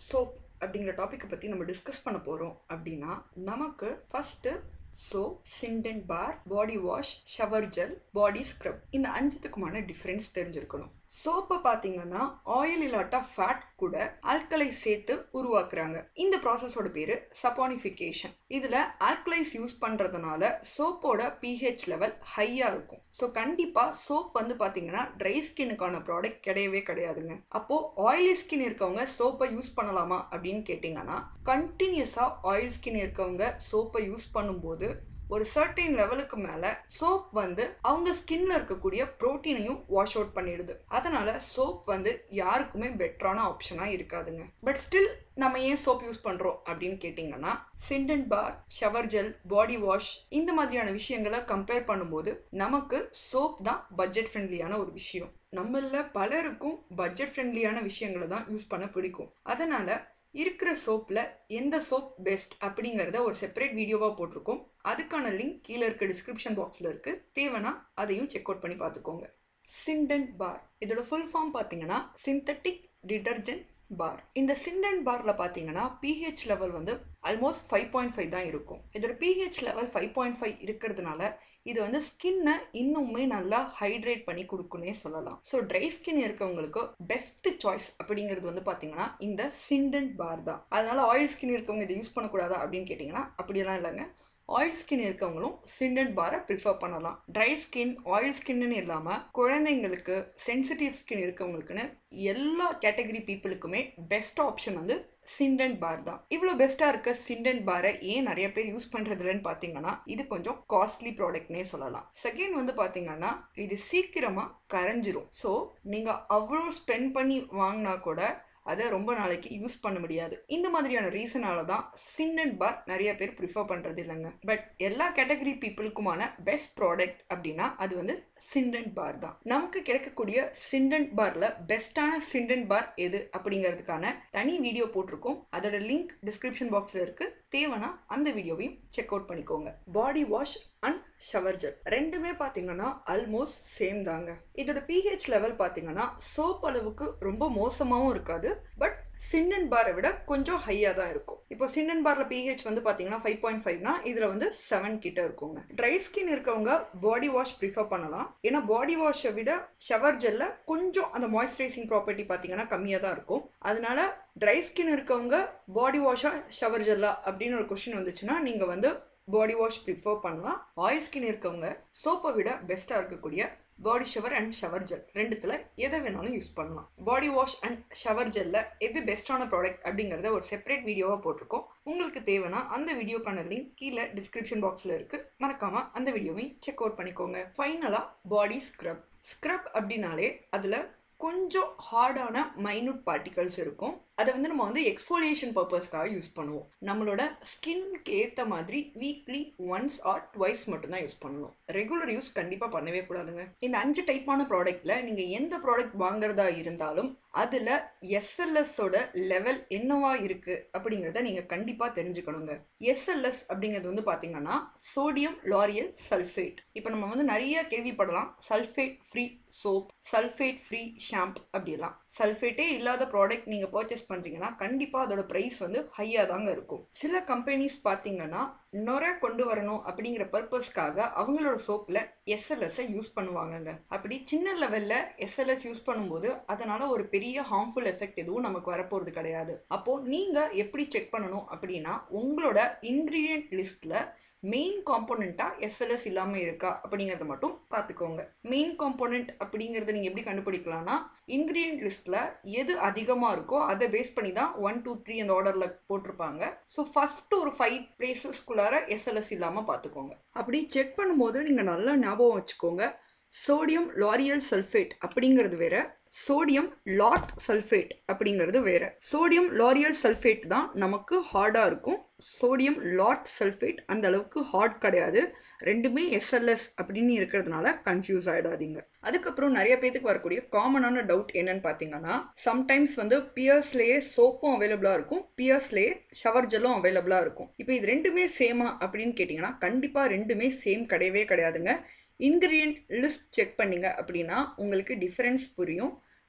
Soap அப்படிங்கிற டாப்பிக்கை பற்றி நம்ம டிஸ்கஸ் பண்ண போகிறோம் அப்படின்னா நமக்கு first soap, syndet bar, body wash, shower gel, body scrub இந்த அஞ்சுத்துக்குமான டிஃப்ரென்ஸ் தெரிஞ்சிருக்கணும். சோப்பை பார்த்தீங்கன்னா ஆயில் இல்லாட்டா ஃபேட் கூட ஆல்கலை சேர்த்து உருவாக்குறாங்க. இந்த ப்ராசஸோட பேர் சப்பானிஃபிகேஷன். இதில் ஆல்கலைஸ் யூஸ் பண்ணுறதுனால சோப்போட pH லெவல் ஹையாக இருக்கும். ஸோ கண்டிப்பாக சோப் பார்த்தீங்கன்னா ட்ரை ஸ்கின்னுக்கான ப்ராடக்ட் கிடையவே கிடையாதுங்க. அப்போது ஆயிலி ஸ்கின் இருக்கவங்க சோப்பை யூஸ் பண்ணலாமா அப்படின்னு கேட்டிங்கன்னா, கண்டினியூஸாக ஆயில் ஸ்கின் இருக்கவங்க சோப்பை யூஸ் பண்ணும்போது ஒரு சர்டைன் லெவலுக்கு மேலே சோப் அவங்க ஸ்கின்ல இருக்கக்கூடிய ப்ரோட்டீனையும் வாஷ் அவுட் பண்ணிடுது. அதனால சோப் யாருக்குமே பெட்டரான ஆப்ஷனாக இருக்காதுங்க. பட் ஸ்டில் நம்ம ஏன் சோப் யூஸ் பண்ணுறோம் அப்படின்னு கேட்டிங்கன்னா, syndet bar, shower gel, body wash இந்த மாதிரியான விஷயங்களை கம்பேர் பண்ணும்போது நமக்கு சோப் தான் பட்ஜெட் ஃப்ரெண்ட்லியான ஒரு விஷயம். நம்மள பலருக்கும் பட்ஜெட் ஃப்ரெண்ட்லியான விஷயங்களை தான் யூஸ் பண்ண பிடிக்கும். அதனால் இருக்கிற சோப்பில் எந்த சோப் பெஸ்ட் அப்படிங்கிறத ஒரு செப்பரேட் வீடியோவாக போட்டிருக்கோம். அதுக்கான லிங்க் கீழே இருக்க டிஸ்கிரிப்ஷன் பாக்ஸில் இருக்குது. தேவைன்னா அதையும் செக் அவுட் பண்ணி பார்த்துக்கோங்க. சிண்டென்ட் பார் இதோட ஃபுல் ஃபார்ம் பார்த்தீங்கன்னா சிந்தட்டிக் டிடர்ஜென்ட் பார். இந்த சிண்டென்ட் பார்ல பார்த்தீங்கன்னா pH லெவல் ஆல்மோஸ்ட் 5.5 தான் இருக்கும். இதோட pH லெவல் 5.5 இருக்கிறதுனால இது ஸ்கின்னை இன்னுமே நல்லா ஹைட்ரேட் பண்ணி கொடுக்குன்னே சொல்லலாம். ஸோ ட்ரை ஸ்கின் இருக்கவங்களுக்கு பெஸ்ட் சாய்ஸ் அப்படிங்கிறது பார்த்தீங்கன்னா இந்த சிண்டென்ட் பார் தான். அதனால ஆயில் ஸ்கின் இருக்கவங்க இதை யூஸ் பண்ணக்கூடாதா அப்படின்னு கேட்டிங்கன்னா அப்படியெல்லாம் இல்லைங்க. ஆயில் ஸ்கின் இருக்கவங்களும் சிண்டென்ட் பாரை ப்ரிஃபர் பண்ணலாம். ட்ரை ஸ்கின், ஆயில் ஸ்கின்னு இல்லாமல் குழந்தைங்களுக்கு, சென்சிட்டிவ் ஸ்கின் இருக்கவங்களுக்குன்னு எல்லா கேட்டகரி பீப்புளுக்குமே பெஸ்ட் ஆப்ஷன் சிண்டென்ட் பார் தான். இவ்வளோ பெஸ்ட்டாக இருக்க சிண்டென்ட் பாரை ஏன் நிறைய பேர் யூஸ் பண்ணுறதுலன்னு பார்த்தீங்கன்னா, இது கொஞ்சம் காஸ்ட்லி ப்ராடக்ட்னே சொல்லலாம். செகண்ட் பார்த்தீங்கன்னா இது சீக்கிரமாக கரைஞ்சிரும். ஸோ நீங்கள் அவ்வளோ ஸ்பெண்ட் பண்ணி வாங்கினா கூட அதை ரொம்ப நாளைக்கு யூஸ் பண்ண முடியாது. இந்த மாதிரியான ரீசனால தான் சிண்டென்ட் பார் நிறைய பேர் ப்ரிஃபர் பண்ணுறது இல்லைங்க. பட் எல்லா கேட்டகரி பீப்புளுக்குமான பெஸ்ட் ப்ராடக்ட் அப்படின்னா அது சிண்டென்ட் பார் தான். நமக்கு கிடைக்கக்கூடிய சிண்டென்ட் பார்ல பெஸ்ட்டான சிண்டென்ட் பார் எது அப்படிங்கிறதுக்கான தனி வீடியோ போட்டிருக்கோம். அதோட லிங்க் டிஸ்கிரிப்ஷன் பாக்ஸில் இருக்குது. தேவைன்னா அந்த வீடியோவையும் செக் அவுட் பண்ணிக்கோங்க. Body wash and shower gel ரெண்டுமே பார்த்தீங்கன்னா ஆல்மோஸ்ட் சேம் தாங்க. இதோட pH லெவல் பார்த்தீங்கன்னா சோப் அளவுக்கு ரொம்ப மோசமாகவும் இருக்காது. பட் சிண்டென்ட் பாரை விட கொஞ்சம் ஹையாக தான் இருக்கும். இப்போ சிண்டென்ட் பார்ல pH பார்த்தீங்கன்னா 5.5னா இதில் 7 கிட்ட இருக்குங்க. ட்ரை ஸ்கின் இருக்கவங்க பாடி வாஷ் ப்ரிஃபர் பண்ணலாம். ஏன்னா பாடி வாஷை விட ஷவர் ஜெல்ல கொஞ்சம் அந்த மாய்ஸ்சரைசிங் ப்ராப்பர்ட்டி பார்த்தீங்கன்னா கம்மியாக தான் இருக்கும். அதனால ட்ரை ஸ்கின் இருக்கவங்க பாடி வாஷா ஷவர் ஜெல்லா அப்படின்னு ஒரு கொஸ்டின் வந்துச்சுன்னா நீங்கள் பாடி வாஷ் ப்ரிஃபர் பண்ணலாம். ஆயில் ஸ்கின் இருக்கவங்க சோப்பை விட பெஸ்ட்டாக இருக்கக்கூடிய body shower and shower gel ரெண்டுத்தில் எதை வேணாலும் யூஸ் பண்ணலாம். பாடி வாஷ் அண்ட் ஷவர் ஜெல்ல எது பெஸ்ட்டான ப்ராடக்ட் அப்படிங்கிறத ஒரு செப்பரேட் வீடியோவாக போட்டிருக்கோம். உங்களுக்கு தேவைன்னா அந்த வீடியோக்கான லிங்க் கீழே டிஸ்கிரிப்ஷன் பாக்ஸில் இருக்குது. மறக்காமல் அந்த வீடியோவையும் செக் அவுட் பண்ணிக்கோங்க. ஃபைனலாக பாடி ஸ்க்ரப். ஸ்க்ரப் அப்படின்னாலே அதில் கொஞ்சம் ஹார்டான மைனூட் பார்ட்டிகல்ஸ் இருக்கும். அதை நம்ம எக்ஸ்ஃபோலியேஷன் பர்பஸ்க்காக யூஸ் பண்ணுவோம். நம்மளோட ஸ்கின்க்கு ஏற்ற மாதிரி வீக்லி ஒன்ஸ் ஆர் ட்வைஸ் மட்டும்தான் யூஸ் பண்ணணும். ரெகுலர் யூஸ் கண்டிப்பாக பண்ணவே கூடாதுங்க. இந்த 5 டைப்பான ப்ராடக்டில் நீங்கள் எந்த ப்ராடக்ட் வாங்குறதா இருந்தாலும் அதில் எஸ்எல்எஸோட லெவல் என்னவா இருக்குது அப்படிங்கிறத நீங்கள் கண்டிப்பாக தெரிஞ்சுக்கணுங்க. எஸ்எல்எஸ் அப்படிங்கிறது பார்த்தீங்கன்னா சோடியம் லாரியல் சல்ஃபேட். இப்போ நம்ம நிறைய கேள்விப்படலாம் sulphate free soap, sulphate free shampoo அப்படிலாம். சல்ஃபேட்டே இல்லாத ப்ராடக்ட் நீங்கள் பர்ச்சேஸ் பண்ணுறீங்கன்னா கண்டிப்பாக அதோட ப்ரைஸ் ஹையாக தாங்க இருக்கும். சில கம்பெனிஸ் பார்த்தீங்கன்னா நுரை கொண்டு வரணும் அப்படிங்கிற பர்பஸ்க்காக அவங்களோட சோப்பில் எஸ்எல்எஸ்ஸை யூஸ் பண்ணுவாங்கங்க. அப்படி சின்ன லெவலில் எஸ்எல்எஸ் யூஸ் பண்ணும்போது அதனால் ஒரு பெரிய ஹார்ம்ஃபுல் எஃபெக்ட் எதுவும் நமக்கு வரப்போகிறது கிடையாது. அப்போது நீங்கள் எப்படி செக் பண்ணணும் அப்படின்னா, உங்களோட இன்க்ரீடியன்ட் லிஸ்ட்டில் மெயின் காம்போனண்ட்டாக எஸ்எல்எஸ் இல்லாமல் இருக்கா அப்படிங்கிறத மட்டும் பார்த்துக்கோங்க. மெயின் காம்போனண்ட் அப்படிங்கிறத நீங்கள் எப்படி கண்டுபிடிக்கலாம்னா, இன்க்ரீடியன்ட் லிஸ்ட்டில் எது அதிகமாக இருக்கோ அதை பேஸ் பண்ணி தான் 1, 2, 3 அந்த ஆர்டரில் போட்டிருப்பாங்க. ஸோ ஃபஸ்ட்டு ஒரு 5 பிளேசஸ்க்குள்ளார எஸ்எல்எஸ் இல்லாமல் பார்த்துக்கோங்க. அப்படி செக் பண்ணும்போது நீங்கள் நல்லா ஞாபகம் வச்சுக்கோங்க, சோடியம் லாரியல் சல்ஃபேட் அப்படிங்கிறது வேற, சோடியம் லாட் சல்ஃபேட் அப்படிங்கிறது வேற. சோடியம் லாரியல் சல்ஃபேட் தான் நமக்கு ஹார்டாக இருக்கும். சோடியம் லாட் சல்ஃபேட் அந்த அளவுக்கு ஹார்ட் கிடையாது. ரெண்டுமே எஸ்எல்எஸ் அப்படின்னு இருக்கிறதுனால கன்ஃபியூஸ் ஆகிடாதீங்க. அதுக்கப்புறம் நிறைய பேத்துக்கு வரக்கூடிய காமனான டவுட் என்னன்னு பார்த்தீங்கன்னா, சம்டைம்ஸ் பியர்ஸ்லேயே சோப்பும் அவைலபிளாக இருக்கும், பியர்ஸ்லேயே ஷவர் ஜெல்லும் அவைலபிளாக இருக்கும். இப்போ இது ரெண்டுமே சேமா அப்படின்னு கேட்டிங்கன்னா கண்டிப்பாக ரெண்டுமே சேம் கிடையவே கிடையாதுங்க. இன்க்ரீடியன்ட் லிஸ்ட் செக் பண்ணிங்க அப்படின்னா உங்களுக்கு டிஃப்ரென்ஸ் புரியும்.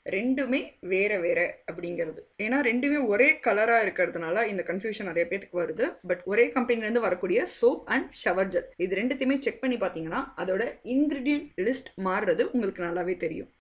ரெண்டுமே வேற வேற அப்படிங்கிறது. ஏன்னா ரெண்டுமே ஒரே கலராக இருக்கிறதுனால இந்த கன்ஃபியூஷன் நிறைய பேத்துக்கு வருது. பட் ஒரே கம்பெனிலேருந்து வரக்கூடிய சோப் அண்ட் ஷவர் ஜெல் இது ரெண்டுத்தையுமே செக் பண்ணி பார்த்தீங்கன்னா அதோட இன்க்ரீடியன்ட் லிஸ்ட் மாறுறது உங்களுக்கு நல்லாவே தெரியும்.